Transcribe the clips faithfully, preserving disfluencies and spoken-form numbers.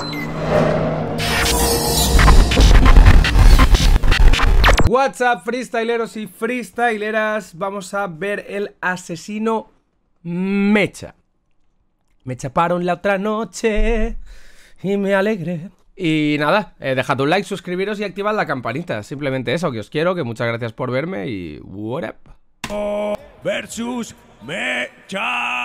What's up, freestyleros y freestyleras. Vamos a ver el asesino Mecha. Me chaparon la otra noche y me alegré. Y nada, eh, dejad un like, suscribiros y activad la campanita. Simplemente eso, que os quiero, que muchas gracias por verme y what up. Versus Mecha.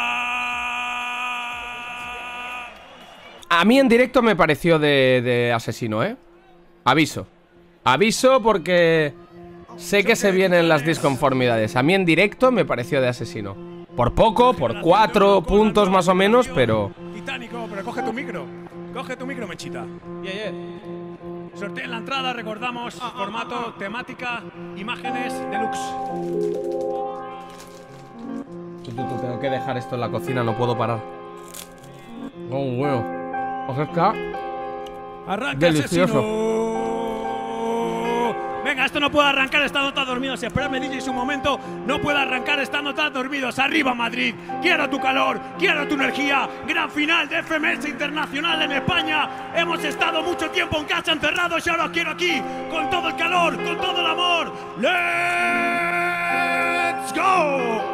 A mí en directo me pareció de, de asesino, ¿eh? Aviso. Aviso porque sé que se vienen las disconformidades. A mí en directo me pareció de asesino. Por poco, por cuatro puntos más o menos, pero... Titánico, pero coge tu micro. Coge tu micro, Mechita. Yeah, yeah. Sortea en la entrada, recordamos, ah, formato, ah, ah. temática, imágenes, deluxe. Tengo que dejar esto en la cocina, no puedo parar. Oh, bueno. O sea, está Arranca delicioso. Asesino. Venga, esto no puede arrancar estando tan dormidos. Esperadme, D J, su momento. No puede arrancar estando tan dormidos. Arriba, Madrid. Quiero tu calor, quiero tu energía. Gran final de F M S Internacional en España. Hemos estado mucho tiempo en casa encerrados y ahora quiero aquí, con todo el calor, con todo el amor. ¡Let's go!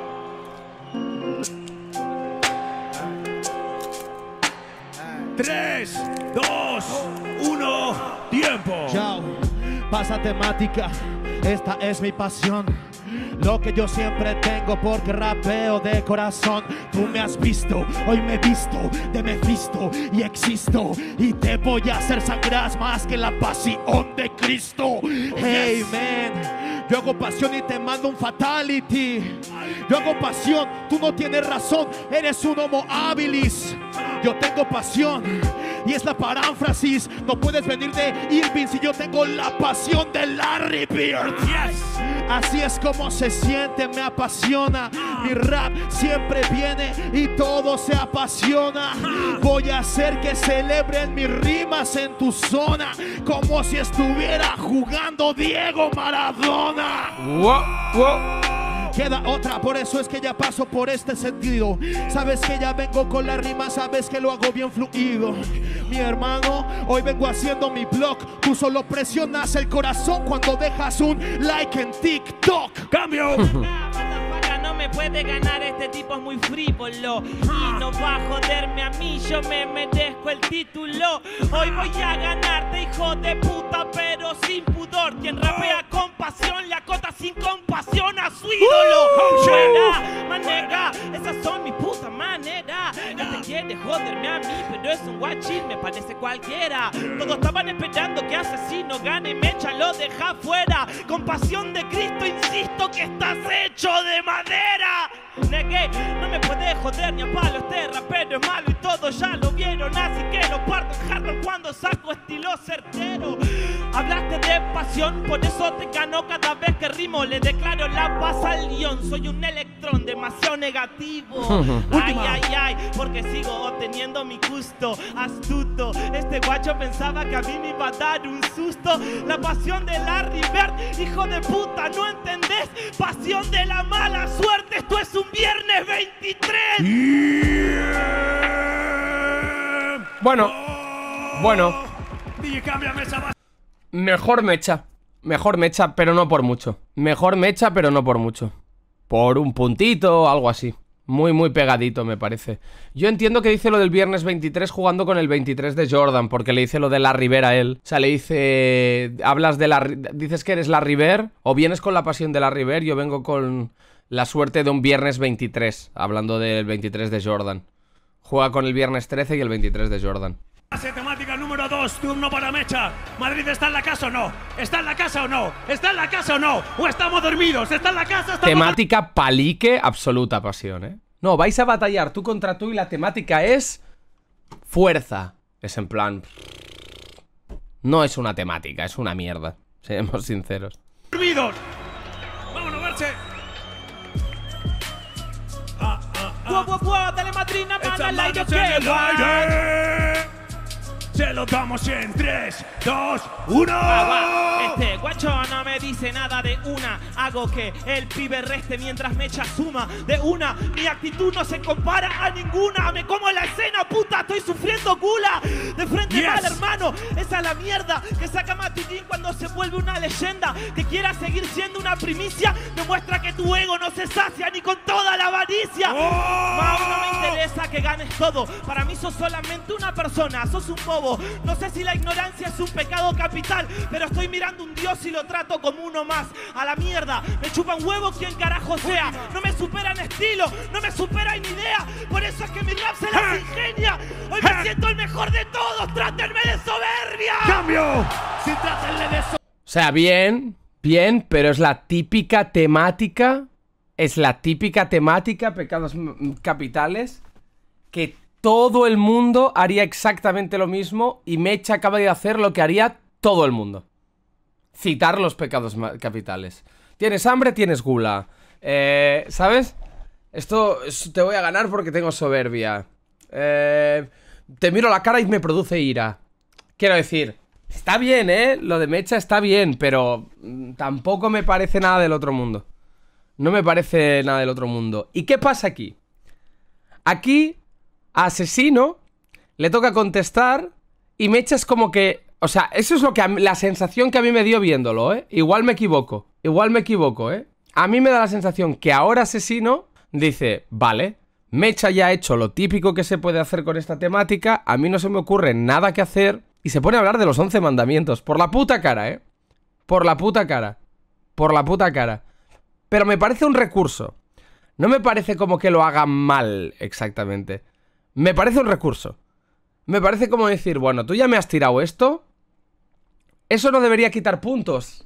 Tres, dos, uno, tiempo. Chao. Pasa temática, esta es mi pasión. Lo que yo siempre tengo porque rapeo de corazón. Tú me has visto, hoy me he visto de Mephisto y existo. Y te voy a hacer sangrar más que la pasión de Cristo. Hey man, yo hago pasión y te mando un fatality. Yo hago pasión, tú no tienes razón, eres un homo habilis. Yo tengo pasión y es la paráfrasis. No puedes venir de Irving si yo tengo la pasión de Larry Bird. Yes. Así es como se siente, me apasiona. Mi rap siempre viene y todo se apasiona. Voy a hacer que celebren mis rimas en tu zona, como si estuviera jugando Diego Maradona. Wow, wow. Queda otra, por eso es que ya paso por este sentido. Sabes que ya vengo con la rima, sabes que lo hago bien fluido. Mi hermano, hoy vengo haciendo mi blog. Tú solo presionas el corazón cuando dejas un like en TikTok. ¡Cambio! No me puede ganar, este tipo es muy frívolo y no va a joderme a mí, yo me merezco el título. Hoy voy a ganarte, hijo de puta, pero sin pudor. Quien rapea con pasión le acota sin compasión a su ídolo. Fuera, manera, esas son mis putas maneras. Este quiere joderme a mí, pero es un guachín, me parece cualquiera. Todos estaban esperando que asesino gane, Mecha lo deja fuera. Con pasión de Cristo insisto que estás hecho de madera. Negué, no me puede joder ni a palo, este rapero es malo y todos ya lo vieron, así que lo parto en hardcore cuando saco estilo certero. Hablaste de pasión, por eso te gano cada vez que rimo, le declaro la paz al guión. Soy un electrón demasiado negativo. Ay, ay, ay, porque sigo obteniendo mi gusto astuto. Este guacho pensaba que a mí me iba a dar un susto. La pasión de Larry Bird, hijo de puta, ¿no entendés? Pasión de la mala suerte, esto es un viernes veintitrés. Yeah. Bueno, bueno. Mejor Mecha. Mejor Mecha, pero no por mucho. Mejor Mecha, pero no por mucho. Por un puntito o algo así. Muy, muy pegadito, me parece. Yo entiendo que dice lo del viernes veintitrés jugando con el veintitrés de Jordan, porque le dice lo de Larry Bird a él. O sea, le dice... Hablas de la... Dices que eres Larry Bird, o vienes con la pasión de Larry Bird, yo vengo con la suerte de un viernes veintitrés, hablando del veintitrés de Jordan. Juega con el viernes trece y el veintitrés de Jordan. Temática número dos, turno para Mecha. ¿Madrid está en la casa o no? ¿Está en la casa o no? ¿Está en la casa o no? ¿O estamos dormidos? ¿Está en la casa? ¿Estamos... Temática palique, absoluta pasión, ¿eh? No, vais a batallar tú contra tú y la temática es fuerza. Es en plan... No es una temática, es una mierda. Seamos sinceros. ¡Dormidos! ¡Vámonos, verse! Ah, ah, ah. ¡Wow, wow, wow! ¡Dale, madrina, mana, al aire, que guay! Se lo damos en tres, dos, uno. Este guacho no me dice nada de una. Hago que el pibe reste mientras Mecha suma de una. Mi actitud no se compara a ninguna. Me como la escena, puta, estoy sufriendo gula. De frente Yes. mal, hermano. Esa es la mierda que saca Matidín cuando se vuelve una leyenda. Que quiera seguir siendo una primicia demuestra que tu ego no se sacia ni con toda la avaricia. ¡Oh! Mau, no me interesa que ganes todo. Para mí sos solamente una persona, sos un bobo. No sé si la ignorancia es un pecado capital, pero estoy mirando un dios y lo trato como uno más. A la mierda, me chupan huevos quien carajo sea. No me supera en estilo, no me supera en idea. Por eso es que mi rap se las ingenia. Hoy me siento el mejor de todos, trátenme de soberbia. ¡Cambio! Sí, trátenle de eso. O sea, bien, bien, pero es la típica temática, es la típica temática, pecados mm, capitales, que todo el mundo haría exactamente lo mismo y Mecha acaba de hacer lo que haría todo el mundo. Citar los pecados capitales. Tienes hambre, tienes gula. Eh, ¿Sabes? Esto es- te voy a ganar porque tengo soberbia. Eh, te miro la cara y me produce ira. Quiero decir, está bien, ¿eh? Lo de Mecha está bien, pero mm, tampoco me parece nada del otro mundo. No me parece nada del otro mundo. ¿Y qué pasa aquí? Aquí, a Asesino le toca contestar y Mecha es como que... O sea, eso es lo que a mí- la sensación que a mí me dio viéndolo, ¿eh? Igual me equivoco, igual me equivoco, ¿eh? A mí me da la sensación que ahora Asesino dice, vale, Mecha ya ha hecho lo típico que se puede hacer con esta temática, a mí no se me ocurre nada que hacer, y se pone a hablar de los once mandamientos, por la puta cara, ¿eh? Por la puta cara, por la puta cara. Pero me parece un recurso, no me parece como que lo hagan mal exactamente, me parece un recurso. Me parece como decir, bueno, tú ya me has tirado esto, ¿eso no debería quitar puntos?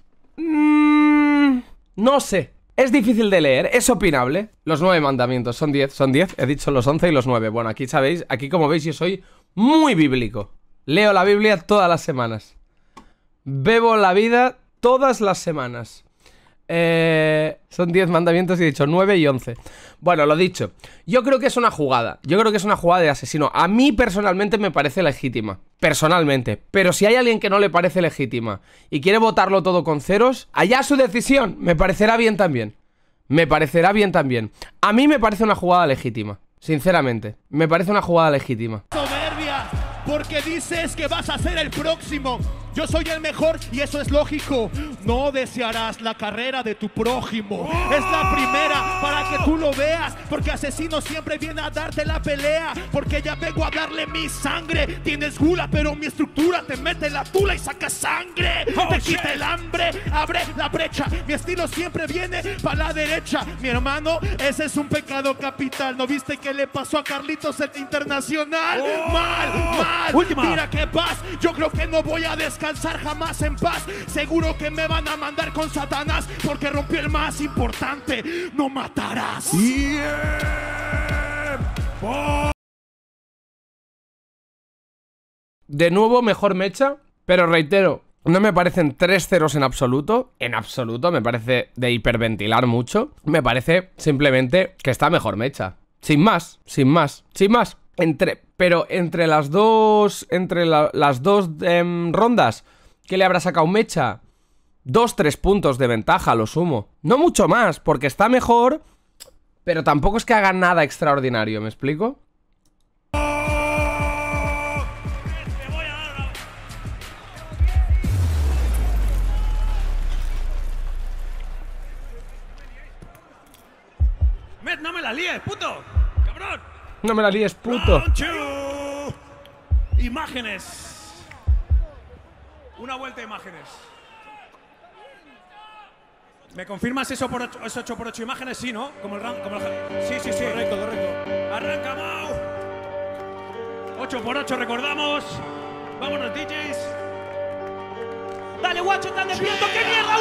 Mm, no sé. Es difícil de leer, es opinable. Los nueve mandamientos, son diez, son diez. He dicho los once y los nueve. Bueno, aquí sabéis, aquí como veis yo soy muy bíblico. Leo la Biblia todas las semanas. Bebo la vida todas las semanas. Eh, son diez mandamientos y he dicho nueve y once. Bueno, lo dicho, yo creo que es una jugada. Yo creo que es una jugada de Asesino. A mí personalmente me parece legítima. Personalmente. Pero si hay alguien que no le parece legítima y quiere votarlo todo con ceros, allá su decisión. Me parecerá bien también. Me parecerá bien también. A mí me parece una jugada legítima. Sinceramente, me parece una jugada legítima. Soberbia, porque dices que vas a ser el próximo. Yo soy el mejor y eso es lógico. No desearás la carrera de tu prójimo. Es la primera para que tú lo veas, porque Asesino siempre viene a darte la pelea. Porque ya vengo a darle mi sangre. Tienes gula, pero mi estructura te mete la tula y saca sangre. Oh, te shit. quita el hambre, abre la brecha. Mi estilo siempre viene para la derecha. Mi hermano, ese es un pecado capital. ¿No viste qué le pasó a Carlitos el internacional? Oh. Mal, mal. Última. Mira qué paz. Yo creo que no voy a descansar jamás en paz. Seguro que me van a mandar con Satanás, porque rompió el más importante: no matarás. De nuevo, mejor Mecha, pero reitero, no me parecen tres ceros en absoluto. En absoluto, me parece de hiperventilar mucho. Me parece simplemente que está mejor Mecha. Sin más, sin más, sin más. Entre, pero entre las dos, entre la- las dos em, rondas, ¿qué le habrá sacado Mecha? Dos, tres puntos de ventaja, a lo sumo. No mucho más, porque está mejor, pero tampoco es que haga nada extraordinario, ¿me explico? Te voy a dar una... Met, no me la líes, puto. Cabrón. No me la líes, puto. Round two. Imágenes. Una vuelta a imágenes. ¿Me confirmas eso por ocho, es ocho por ocho imágenes? Sí, ¿no? Como el, ran- como el sí, sí, sí. Correcto, correcto. Arranca Mau. ocho por ocho, recordamos. Vámonos, D Js. Dale, guacho, están despierto. ¡Qué mierda,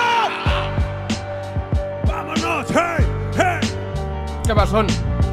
guacho! Vámonos, hey, hey. ¿Qué pasó?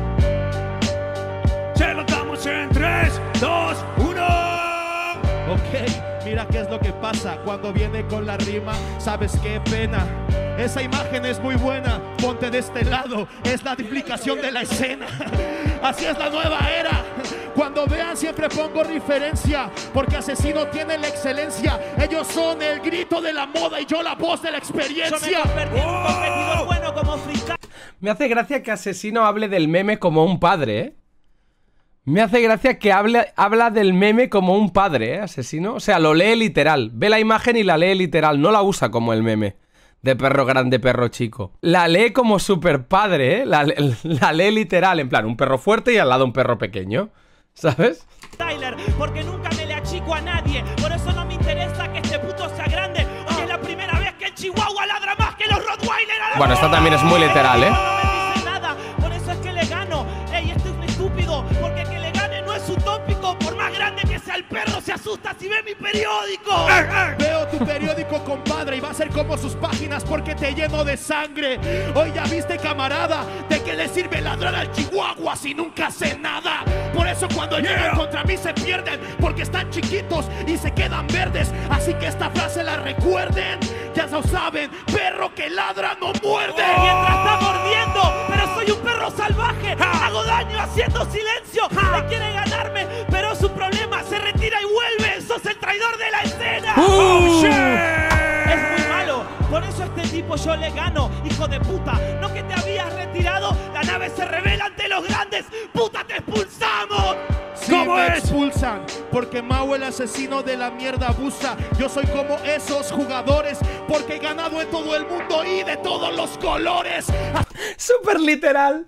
Se lo damos en tres, dos, uno. Ok, mira qué es lo que pasa cuando viene con la rima. ¿Sabes qué pena? Esa imagen es muy buena. Ponte de este lado, es la duplicación de la escena. Así es la nueva era. Cuando vean siempre pongo referencia, porque Asesino tiene la excelencia. Ellos son el grito de la moda y yo la voz de la Yo experiencia. me convertí en un competidor bueno como Frika. Me hace gracia que Asesino hable del meme como un padre, ¿eh? Me hace gracia que hable, habla del meme como un padre, ¿eh? Asesino. O sea, lo lee literal. Ve la imagen y la lee literal. No la usa como el meme de perro grande, perro chico. La lee como super padre, ¿eh? La, la lee literal. En plan, un perro fuerte y al lado un perro pequeño. ¿Sabes? Tyler, porque nunca me le achico a nadie. Por eso no me interesa que este puto sea grande. Hoy es la primera vez que el Chihuahua ladra más que los Rottweiler. Bueno, esta también es muy literal, ¿eh? No me dice nada, por eso es que le gano. Ey, este es un estúpido, porque que le gane no es utópico. Por más grande que sea el perro, se asusta si ve mi periódico. Veo tu periódico, compadre, y va a ser como sus páginas porque te lleno de sangre. Hoy ya viste, camarada, de qué le sirve ladrar al Chihuahua si nunca hace nada. Por eso cuando yeah. llegan contra mí se pierden, porque están chiquitos y se quedan verdes. Así que esta frase la recuerden. Ya lo saben, perro que ladra no muerde. Oh. Mientras está mordiendo, pero soy un perro salvaje. Ha. Hago daño haciendo silencio. Ha. Él quiere ganarme, pero su problema se retira y vuelve. Sos el traidor de la escena. Uh. Oh, shit. Es muy malo, por eso a este tipo yo le gano. Hijo de puta, no que te habías retirado. La nave se revela ante los grandes. Puta, te expulsamos. Sí, ¿cómo me es? Expulsan, porque Mau el asesino de la mierda abusa. Yo soy como esos jugadores, porque he ganado en todo el mundo y de todos los colores. Súper literal.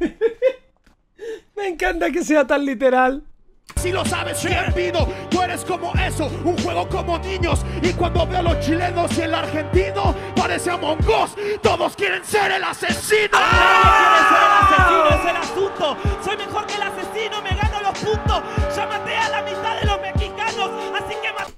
Me encanta que sea tan literal. Si lo sabes bien, Pino, tú eres como eso, un juego como niños. Y cuando veo a los chilenos y el argentino, parece Among Us, todos quieren ser el asesino. ¡Ah! Nadie quiere ser el asesino, es el asunto. Soy mejor que el asesino, me gano los puntos. Ya maté a la mitad de los mexicanos, así que maté.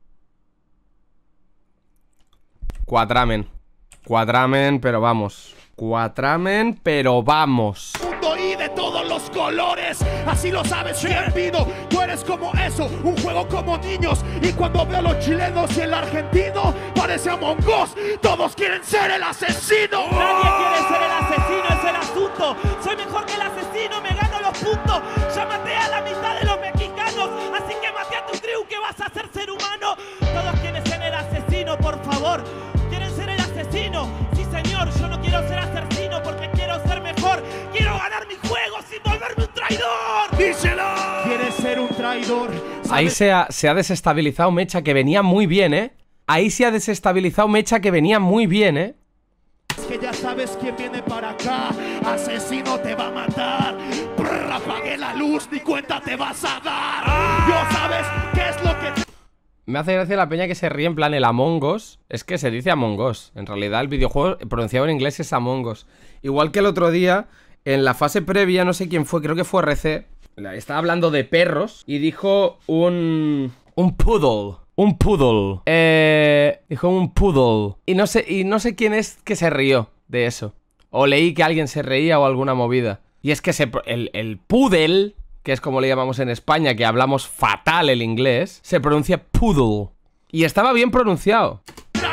Cuatramen. Cuatramen, pero vamos. Cuatramen, pero vamos. Y de todos los colores, así lo sabes bien, Pino. Tú eres como eso, un juego como niños. Y cuando veo a los chilenos y el argentino, parece Among Us, todos quieren ser el asesino. Nadie quiere ser el asesino, es el asunto. Soy mejor que el asesino, me gano los puntos. Ya maté a la mitad de los mexicanos, así que maté a tu tribu, que vas a ser ser humano. Todos quieren ser el asesino, por favor. ¿Quieren ser el asesino? Sí, señor, yo no quiero ser asesino porque quiero ser mejor. Quiero ganar mi juego sin volverme un traidor. ¡Díselo! ¿Quieres ser un traidor? Ahí se ha, se ha desestabilizado Mecha, que venía muy bien, ¿eh? Ahí se ha desestabilizado Mecha, que venía muy bien, ¿eh? Es que ya sabes quién viene para acá. Asesino te va a matar. Brr, apague la luz, ni cuenta te vas a dar. Yo sabes qué es lo que... Me hace gracia la peña que se ríe en plan el Among Us. Es que se dice Among Us. En realidad el videojuego pronunciado en inglés es Among Us. Igual que el otro día, en la fase previa, no sé quién fue, creo que fue R C. Estaba hablando de perros y dijo un... Un poodle. Un poodle. Eh... Dijo un poodle. Y no sé, y no sé quién es que se rió de eso. O leí que alguien se reía o alguna movida. Y es que se, el, el poodle, que es como le llamamos en España, que hablamos fatal el inglés, se pronuncia poodle. Y estaba bien pronunciado.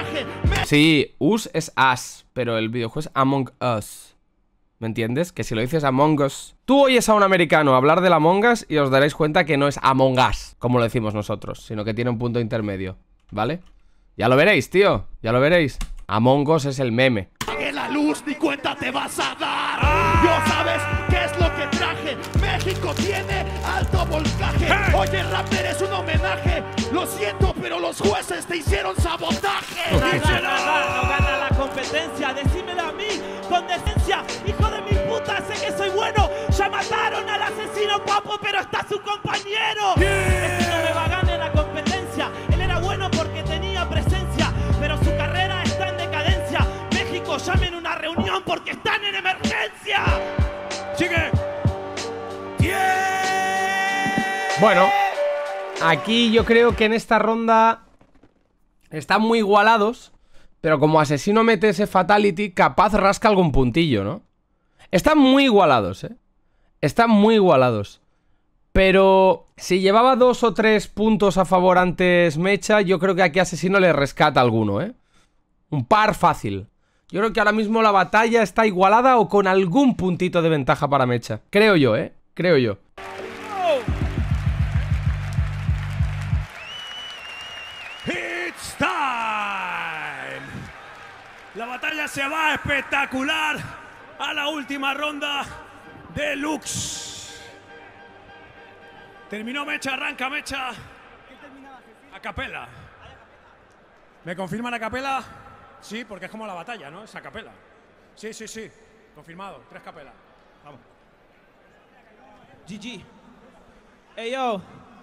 Sí, us es as, pero el videojuego es Among Us. ¿Me entiendes? Que si lo dices Among Us... Tú oyes a un americano hablar del Among Us y os daréis cuenta que no es Among Us, como lo decimos nosotros, sino que tiene un punto intermedio, ¿vale? Ya lo veréis, tío, ya lo veréis. Among Us es el meme. Apague la luz, ni cuenta te vas a dar. Yo sabes qué es lo que traje. México tiene alto voltaje. Oye, rapper, es un homenaje. Lo siento, pero los jueces te hicieron sabotaje. Nada, nada, no gana la competencia. Decímelo a mí con decencia. Hijo de mi puta, sé que soy bueno. Ya mataron al asesino papo, pero está su compañero. Este no me va a ganar la competencia. Él era bueno porque tenía presencia, pero su carrera está en decadencia. México, llamen una reunión porque están en emergencia. Sigue. Bueno, aquí yo creo que en esta ronda están muy igualados, pero como asesino mete ese fatality, capaz rasca algún puntillo, ¿no? Están muy igualados, ¿eh? Están muy igualados. Pero si llevaba dos o tres puntos a favor antes Mecha, yo creo que aquí asesino le rescata alguno, ¿eh? Un par fácil. Yo creo que ahora mismo la batalla está igualada o con algún puntito de ventaja para Mecha. Creo yo, ¿eh? Creo yo. It's time. La batalla se va espectacular a la última ronda deluxe. Terminó Mecha, arranca Mecha. A capela. ¿Me confirman a capela? Sí, porque es como la batalla, ¿no? Es a capela. Sí, sí, sí. Confirmado. Tres capelas. Vamos. G G. Ey, yo.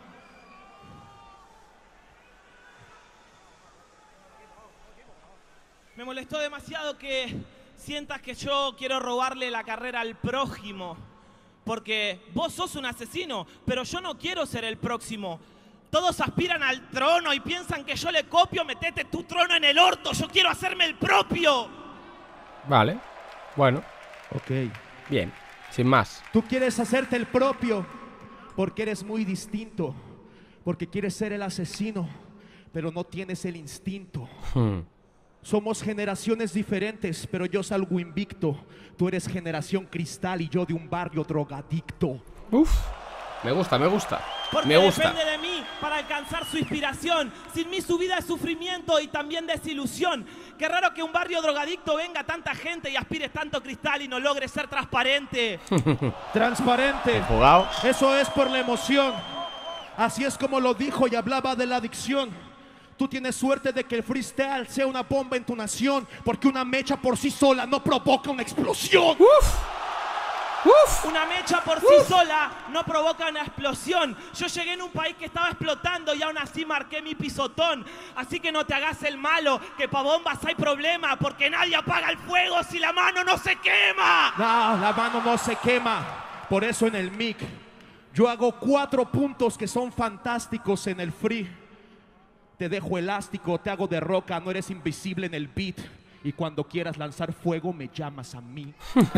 Me molestó demasiado que sientas que yo quiero robarle la carrera al prójimo. Porque vos sos un asesino, pero yo no quiero ser el próximo. Todos aspiran al trono y piensan que yo le copio, metete tu trono en el orto, yo quiero hacerme el propio. Vale, bueno. Ok. Bien, sin más. Tú quieres hacerte el propio porque eres muy distinto, porque quieres ser el asesino, pero no tienes el instinto. Hmm. Somos generaciones diferentes, pero yo salgo invicto. Tú eres generación cristal y yo de un barrio drogadicto. Uf, me gusta, me gusta. Porque me gusta. depende de mí para alcanzar su inspiración. Sin mí su vida es sufrimiento y también desilusión. Qué raro que un barrio drogadicto venga tanta gente y aspires tanto cristal y no logres ser transparente. Transparente. Jugado. Eso es por la emoción. Así es como lo dijo y hablaba de la adicción. Tú tienes suerte de que el freestyle sea una bomba en tu nación, porque una mecha por sí sola no provoca una explosión. Uf. Uf. Una mecha por sí Uf. sola no provoca una explosión. Yo llegué en un país que estaba explotando y aún así marqué mi pisotón. Así que no te hagas el malo, que pa' bombas hay problema, porque nadie apaga el fuego si la mano no se quema. No, la mano no se quema. Por eso en el mic yo hago cuatro puntos que son fantásticos en el free. Te dejo elástico, te hago de roca, no eres invisible en el beat. Y cuando quieras lanzar fuego, me llamas a mí.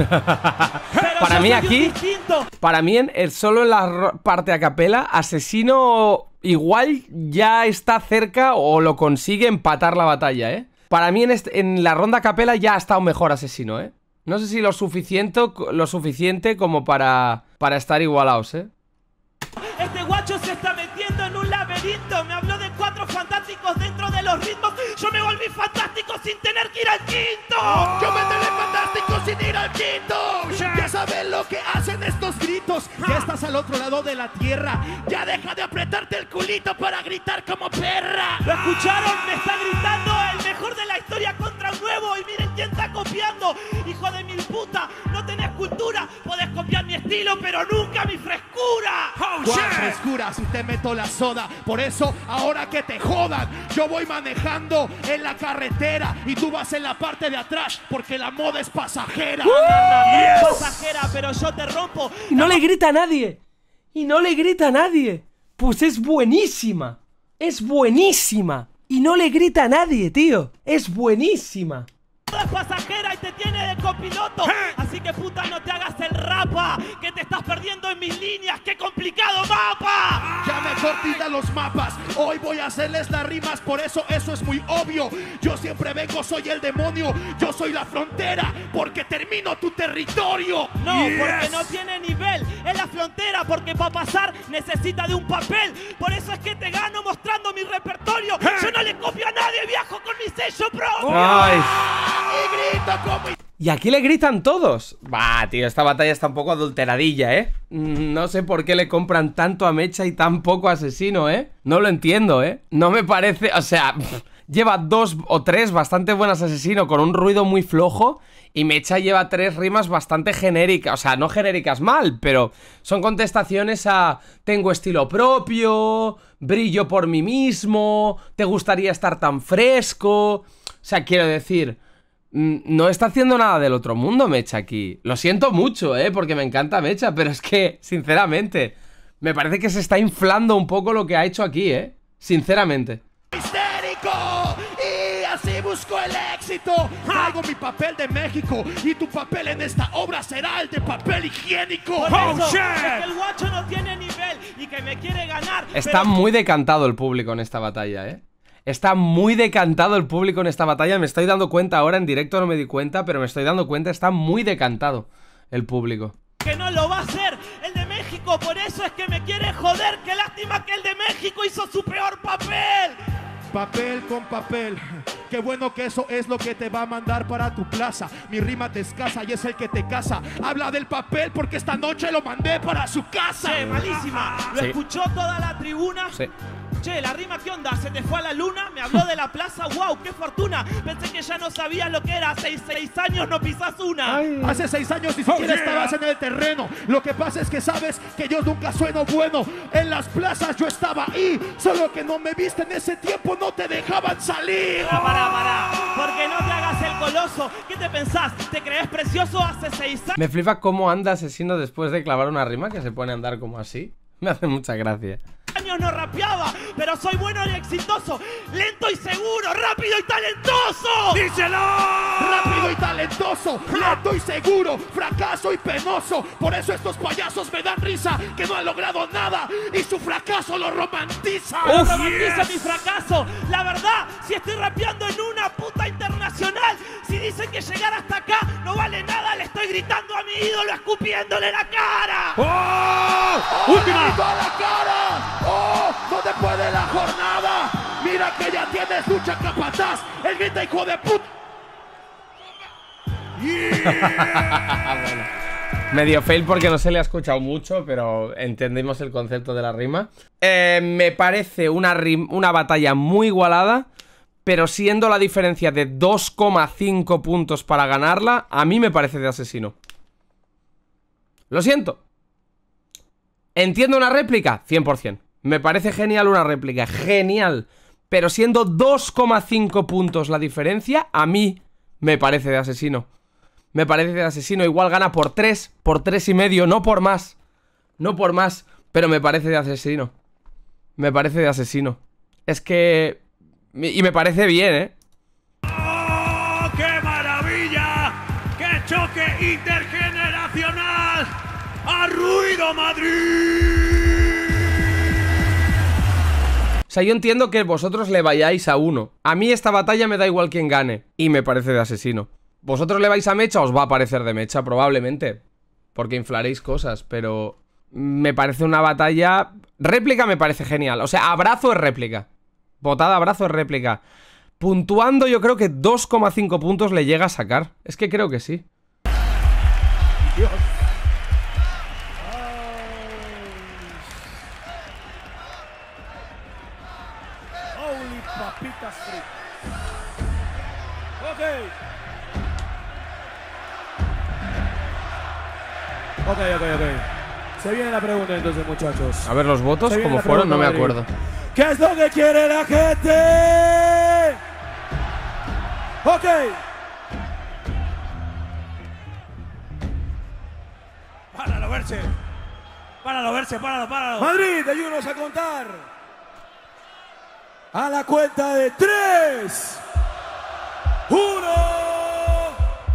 Para mí aquí, distinto. para mí en el, solo en la parte a capela, Asesino igual ya está cerca o lo consigue empatar la batalla, ¿eh? Para mí en, este, en la ronda a capela ya ha estado mejor Asesino, ¿eh? No sé si lo suficiente, lo suficiente como para, para estar igualados, ¿eh? Este guacho se está metiendo en un laberinto. Me habló de cuatro fantásticos dentro de los ritmos. Yo me volví fantástico sin tener que ir al quinto. Yo me telefantástico fantástico sin ir al quinto. Ya sabes lo que hacen estos gritos. Ya estás al otro lado de la tierra. Ya deja de apretarte el culito para gritar como perra. ¿Lo escucharon? Me está gritando el mejor de la historia contra un nuevo. Y miren quién está copiando. Hijo de mil puta, no tenés cultura. Podés copiar mi estilo, pero nunca mi frescura. Oh, ¿Cuál frescura si te meto la soda? Por eso, ahora que te jodan, yo voy manejando en la carretera y tú vas en la parte de atrás porque la moda es pasajera. Uh, yes. Pasajera, pero yo te rompo. Y no le grita a nadie. Y no le grita a nadie. Pues es buenísima. Es buenísima. Y no le grita a nadie, tío. Es buenísima. Es pasajera y te tiene de copiloto. Así que puta, no te hagas el rapa, que te estás perdiendo en mis líneas. ¡Qué complicado mapa! Ya mejor tira los mapas. Hoy voy a hacerles las rimas, por eso eso es muy obvio. Yo siempre vengo, soy el demonio. Yo soy la frontera, porque termino tu territorio. No, Yes. porque no tiene nivel. Es la frontera, porque para pasar necesita de un papel. Por eso es que te gano mostrando mi repertorio. Yo no le copio a nadie, viajo con mi sello propio. Ay. Y grito como... Y aquí le gritan todos. Bah, tío, esta batalla está un poco adulteradilla, ¿eh? No sé por qué le compran tanto a Mecha y tan poco a Asesino, ¿eh? No lo entiendo, ¿eh? No me parece... O sea, pff, lleva dos o tres bastante buenas Asesino con un ruido muy flojo. Y Mecha lleva tres rimas bastante genéricas. O sea, no genéricas mal, pero son contestaciones a... Tengo estilo propio, brillo por mí mismo, te gustaría estar tan fresco... O sea, quiero decir... No está haciendo nada del otro mundo Mecha aquí. Lo siento mucho, eh, porque me encanta Mecha, pero es que, sinceramente, me parece que se está inflando un poco lo que ha hecho aquí, eh. Sinceramente. ¡Histérico! Y así busco el éxito. Traigo mi papel de México y tu papel en esta obra será el de papel higiénico. Por Oh, eso shit. es que el guacho no tiene nivel y que me quiere ganar. Está pero... muy decantado el público en esta batalla, eh. Está muy decantado el público en esta batalla. Me estoy dando cuenta ahora, en directo no me di cuenta, pero me estoy dando cuenta, está muy decantado el público. Que no lo va a hacer el de México, por eso es que me quiere joder. Qué lástima que el de México hizo su peor papel. Papel con papel, Qué bueno que eso es lo que te va a mandar para tu plaza. Mi rima te escasa y es el que te casa. Habla del papel porque esta noche lo mandé para su casa. Che, malísima. Lo Sí. escuchó toda la tribuna. Sí. Che, la rima, ¿qué onda? ¿Se te fue a la luna? Me habló de la plaza, wow, qué fortuna. Pensé que ya no sabías lo que era. Seis, seis años no pisas una. Ay. Hace seis años ni siquiera Oh, yeah. estabas en el terreno. Lo que pasa es que sabes que yo nunca sueno bueno. En las plazas yo estaba ahí, solo que no me viste en ese tiempo, no te dejaban salir. Pará, pará, pará. Porque no te hagas el coloso. ¿Qué te pensás? ¿Te crees precioso hace seis años? Me flipa cómo anda Asesino después de clavar una rima que se pone a andar como así. Me hace mucha gracia. Años no rapeaba, pero soy bueno y exitoso. Lento y seguro, rápido y talentoso. ¡Díselo! Rápido y talentoso, lento y seguro, fracaso y penoso. Por eso estos payasos me dan risa, que no han logrado nada y su fracaso lo romantiza. No Uf, romantiza yes. mi fracaso. La verdad, si estoy rapeando en una puta internacional, si dicen que llegar hasta acá no vale nada, le estoy gritando a mi ídolo escupiéndole la cara. ¡Oh! ¡Oh, ¡Última! grito a la cara! ¡Oh! No te puede la jornada. Mira que ya tienes lucha capataz. El grita hijo de puta. Medio fail porque no se le ha escuchado mucho, pero entendimos el concepto de la rima. Eh, me parece una, rim- una batalla muy igualada, pero siendo la diferencia de dos coma cinco puntos para ganarla, a mí me parece de Asesino. Lo siento. ¿Entiendo una réplica? cien por cien. Me parece genial una réplica, genial. Pero siendo dos coma cinco puntos la diferencia, a mí me parece de Asesino. Me parece de Asesino. Igual gana por tres, por tres y medio, no por más. No por más, pero me parece de Asesino. Me parece de Asesino. Es que... Y me parece bien, ¿eh? ¡Oh, qué maravilla! ¡Qué choque intergeneracional! ¡Ha ruido Madrid! O sea, yo entiendo que vosotros le vayáis a uno. A mí esta batalla me da igual quién gane. Y me parece de Asesino. Vosotros le vais a Mecha, os va a parecer de Mecha, probablemente. Porque inflaréis cosas, pero... Me parece una batalla... Réplica me parece genial. O sea, abrazo es réplica. Botada, abrazo es réplica. Puntuando yo creo que dos coma cinco puntos le llega a sacar. Es que creo que sí. Dios. Holy papitas fritas. Ok. Ok, ok, ok. Se viene la pregunta entonces, muchachos. A ver los votos, Se viene como la fueron, no me pregunta, acuerdo. Madrid. ¿Qué es lo que quiere la gente? Ok. Páralo, verse. Páralo, verse, páralo, páralo. Madrid, ayúdanos a contar. A la cuenta de tres. Uno.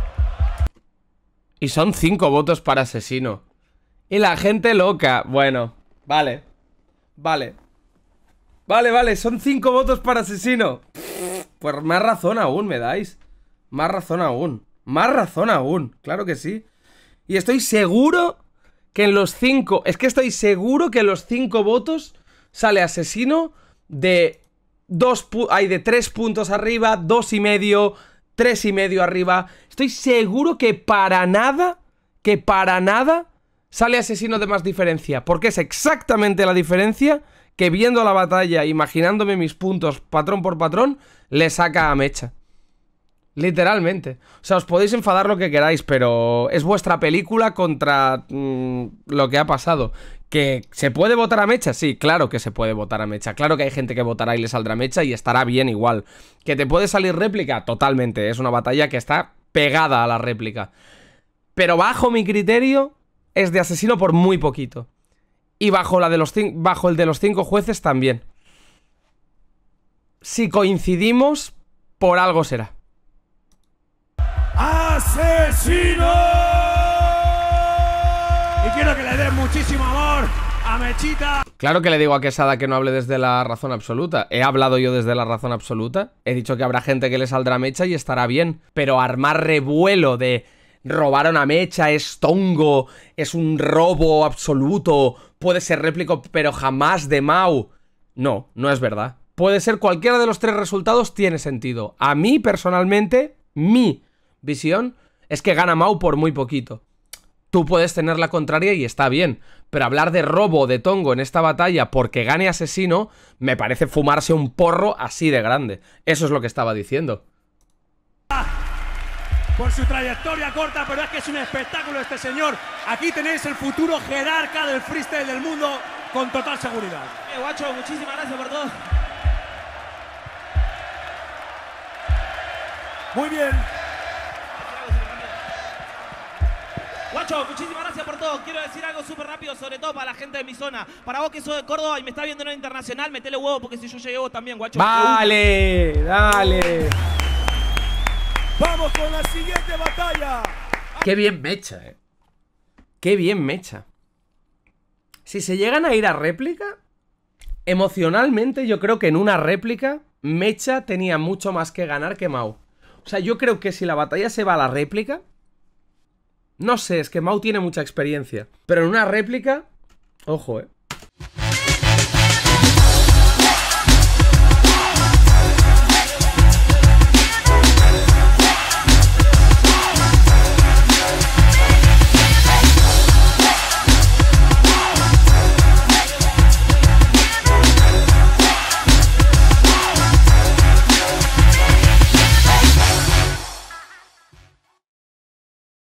Y son cinco votos para Asesino. Y la gente loca. Bueno, vale. Vale. Vale, vale, son cinco votos para Asesino. Pues más razón aún me dais. Más razón aún. Más razón aún. Claro que sí. Y estoy seguro que en los cinco... Es que estoy seguro que en los cinco votos sale Asesino de dos pu- hay de tres puntos arriba, dos y medio, tres y medio arriba. Estoy seguro que para nada, que para nada sale Asesino de más diferencia. Porque es exactamente la diferencia que viendo la batalla, imaginándome mis puntos patrón por patrón, le saca a Mecha. Literalmente. O sea, os podéis enfadar lo que queráis, pero es vuestra película contra mmm, lo que ha pasado. ¿Que se puede votar a Mecha? Sí, claro que se puede votar a Mecha. Claro que hay gente que votará y le saldrá Mecha y estará bien igual. ¿Que te puede salir réplica? Totalmente. Es una batalla que está pegada a la réplica. Pero bajo mi criterio es de Asesino por muy poquito. Y bajo, la de los bajo el de los cinco jueces también. Si coincidimos, por algo será. ¡Asesino! Y quiero que le den muchísimo amor a Mechita. Claro que le digo a Quesada que no hable desde la razón absoluta. He hablado yo desde la razón absoluta. He dicho que habrá gente que le saldrá Mecha y estará bien. Pero armar revuelo de robaron a Mecha, es tongo, es un robo absoluto, puede ser réplico, pero jamás de Mau. No, no es verdad. Puede ser cualquiera de los tres resultados, tiene sentido. A mí, personalmente, mi visión es que gana Mau por muy poquito. Tú puedes tener la contraria y está bien, pero hablar de robo de Tongo en esta batalla porque gane Asesino me parece fumarse un porro así de grande. Eso es lo que estaba diciendo. Por su trayectoria corta, pero es que es un espectáculo este señor. Aquí tenéis el futuro jerarca del freestyle del mundo con total seguridad. Eh, guacho, muchísimas gracias por todo. Muy bien. Guacho, muchísimas gracias por todo. Quiero decir algo súper rápido, sobre todo para la gente de mi zona. Para vos que sos de Córdoba y me está viendo en el internacional, metele huevo porque si yo llegué vos también, guacho. Vale, dale. Vamos con la siguiente batalla. Qué bien mecha, eh. Qué bien mecha. Si se llegan a ir a réplica, emocionalmente yo creo que en una réplica Mecha tenía mucho más que ganar que Mau. O sea, yo creo que si la batalla se va a la réplica, no sé, es que Mau tiene mucha experiencia, pero en una réplica, ojo, eh.